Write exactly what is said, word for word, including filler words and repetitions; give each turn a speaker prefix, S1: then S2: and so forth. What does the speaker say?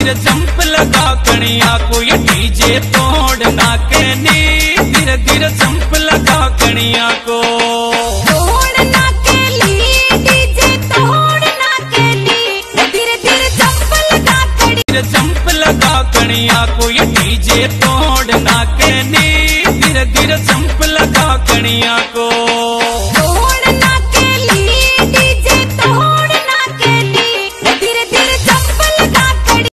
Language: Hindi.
S1: जंप लगा कणिया को ये डीजे तोड़ना के नी, धीरे धीरे जंप लगा कणिया को
S2: तोड़ना के लिए, डीजे तोड़ना के लिए, धीरे धीरे जंप लगा कणिया,
S1: जंप लगा कणिया को ये डीजे तोड़ना के नी, धीरे धीरे जंप लगा कणिया को।